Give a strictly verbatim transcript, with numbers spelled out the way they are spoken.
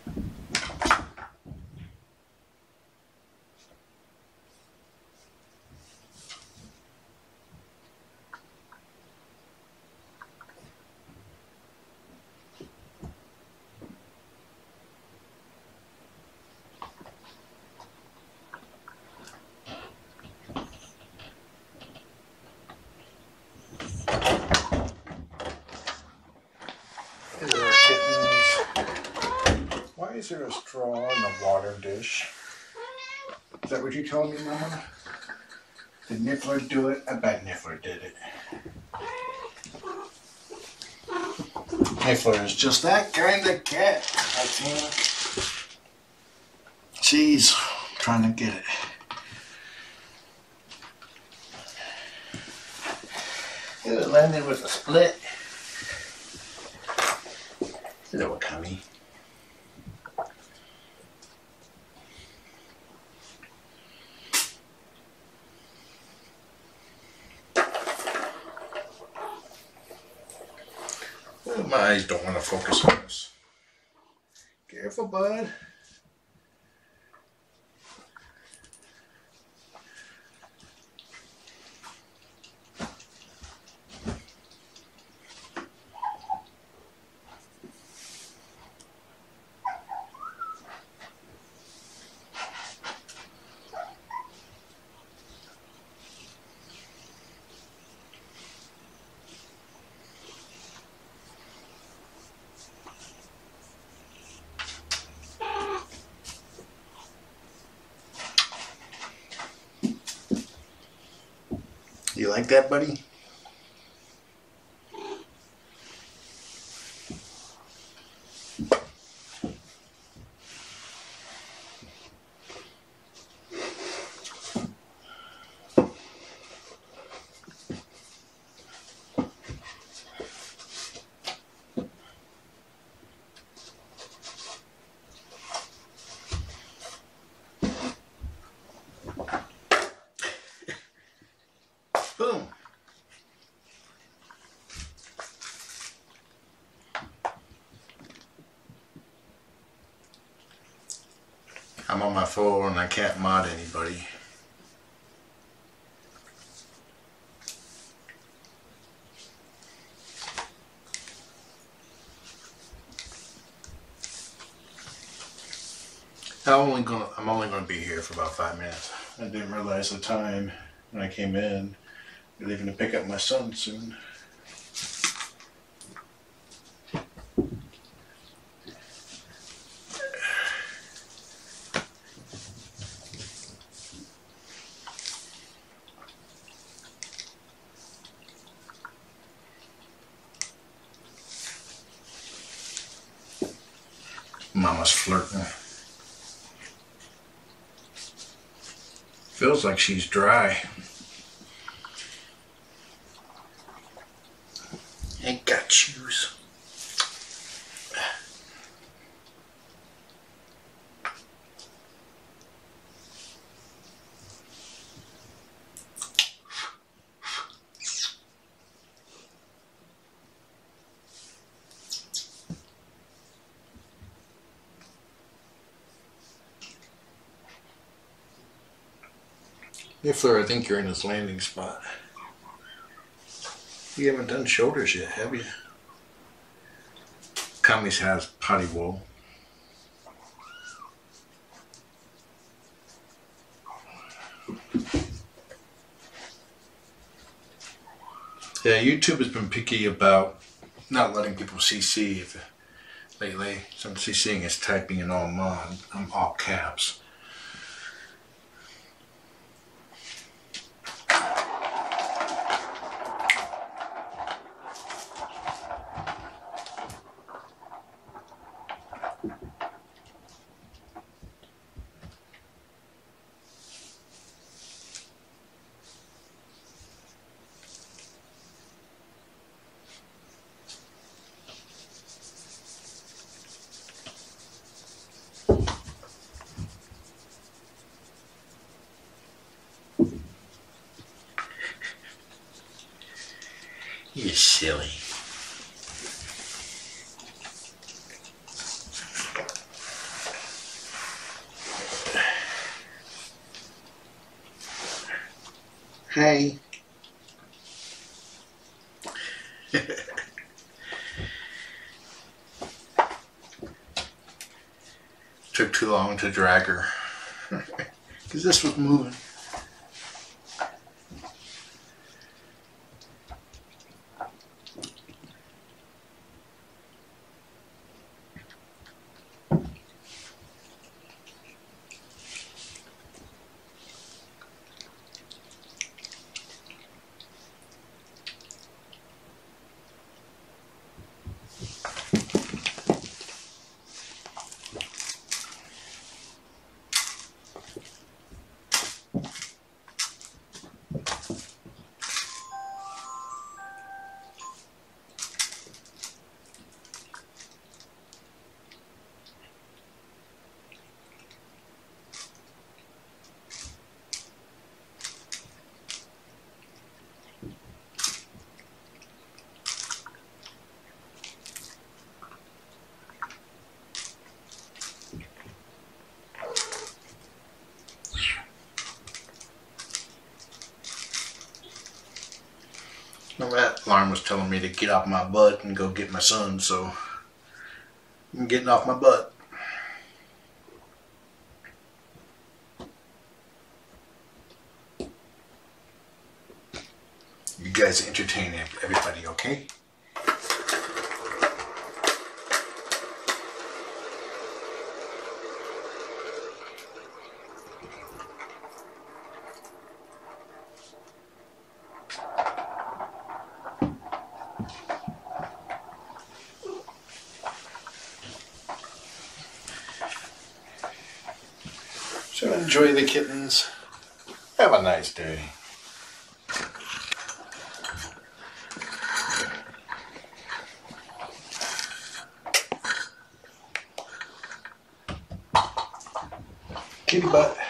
Why is there a straw in the water dish? Is that what you're telling me, Mama? Did Niffler do it? I bet Niffler did it. Niffler is just that kind of cat, I think. She's trying to get it. It landed with a split. Hello, Occamy. My eyes don't want to focus on this. Careful, bud. You like that, buddy? Boom. I'm on my phone and I can't mod anybody. I'm only gonna I'm only gonna be here for about five minutes. I didn't realize the time when I came in. We're leaving to pick up my son soon. Mama's flirting. Feels like she's dry. Ain't got shoes. Niffler, I think you're in his landing spot. You haven't done shoulders yet, have you? Occamy's has potty wool. Yeah, YouTube has been picky about not letting people C C if, lately. So I'm CCing is typing in all mod, um, all caps. You're silly. Hey. Took too long to drag her because this was moving. Well, that alarm was telling me to get off my butt and go get my son, so I'm getting off my butt. You guys entertain everybody, okay? So enjoy the kittens. Have a nice day. Kitty butt.